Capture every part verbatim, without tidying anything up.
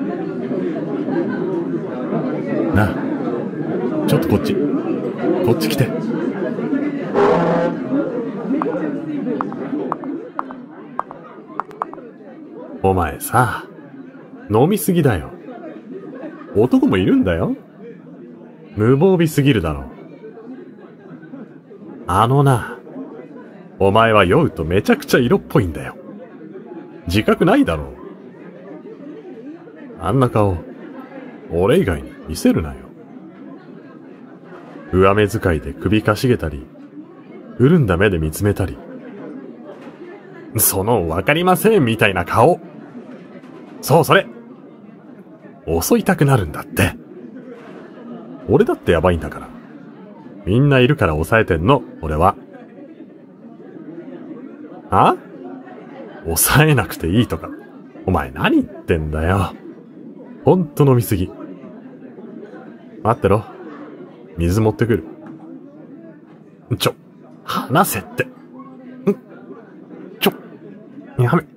なあ、ちょっとこっちこっち来て。お前さ、飲みすぎだよ。男もいるんだよ。無防備すぎるだろ。あのな、お前は酔うとめちゃくちゃ色っぽいんだよ。自覚ないだろう。あんな顔、俺以外に見せるなよ。上目遣いで首かしげたり、潤んだ目で見つめたり、そのわかりませんみたいな顔。そうそれ。襲いたくなるんだって。俺だってやばいんだから。みんないるから抑えてんの、俺は。あ？抑えなくていいとか。お前何言ってんだよ。ほんと飲みすぎ。待ってろ。水持ってくる。ちょ、離せって。んちょ、やめ。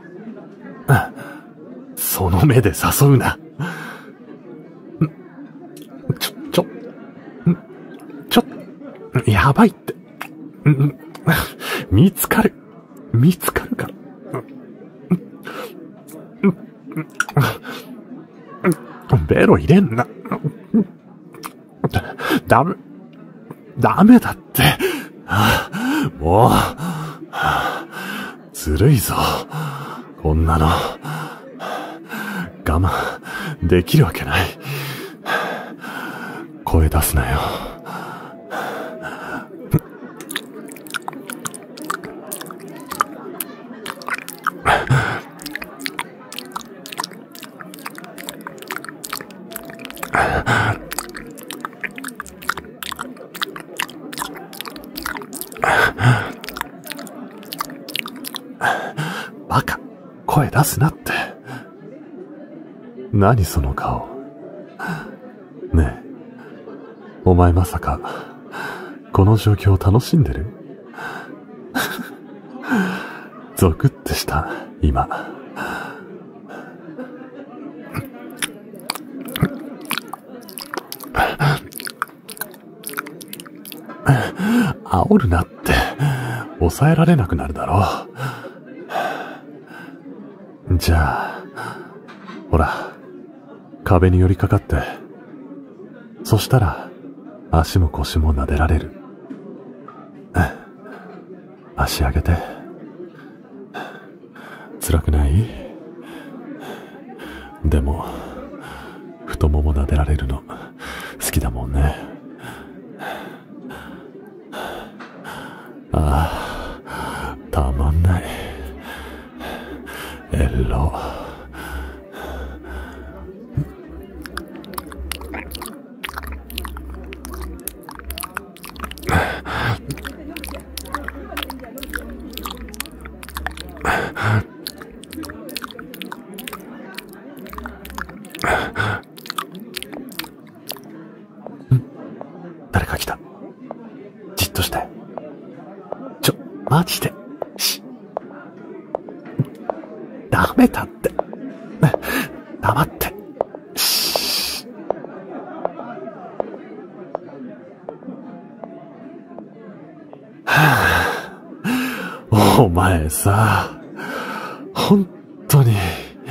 その目で誘うな。ちょ、ちょ、ちょ、やばいって。見つかる。見つかるから。ベロ入れんな。ダメ、ダメだって。もう、ずるいぞ。こんなの、我慢できるわけない。声出すなよ。バカ、声出すなって。何その顔。ねえ、お前まさかこの状況を楽しんでる？ゾクってした今。煽るなって抑えられなくなるだろう。じゃあほら、壁に寄りかかって、そしたら足も腰も撫でられる。足上げて。辛くない？でも太もも撫でられるの好きだもんね。ああ、たまんない。エロ。誰か来た。じっとして。ちょ、マジで。し。ダメだって。黙って。し。はぁ、お前さ、本当に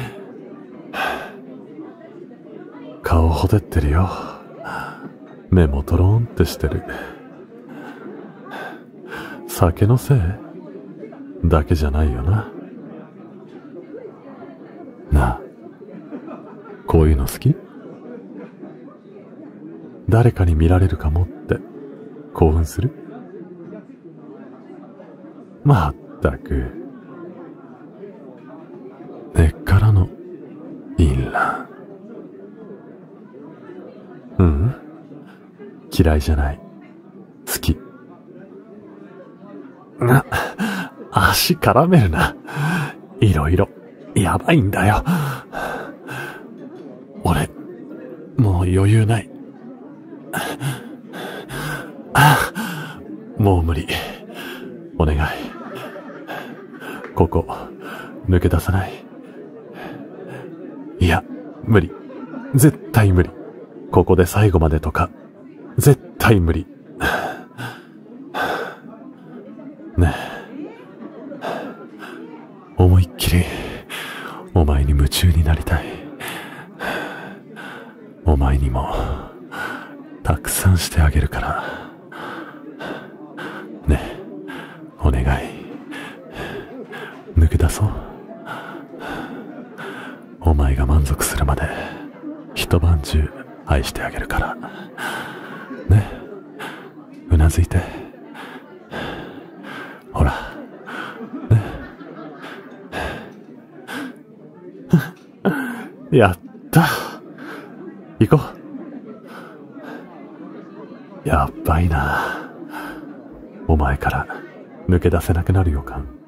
顔ほてってるよ。目もトローンってしてる。酒のせいだけじゃないよな。なあ、こういうの好き？誰かに見られるかもって興奮する？まったく、根っからの淫乱。うん、嫌いじゃない。好き。な、足絡めるな。いろいろ、やばいんだよ。俺、もう余裕ない。もう無理。お願い。ここ、抜け出さない。いや、 無理。絶対無理。ここで最後までとか、絶対無理。ねえ。思いっきり、お前に夢中になりたい。お前にも、たくさんしてあげるから。ねえ、お願い。抜け出そう。お前が満足するまで、一晩中愛してあげるから。ねえ、うなずいて。ほら。ねえ。やった。行こう。やっばいな。お前から抜け出せなくなる予感。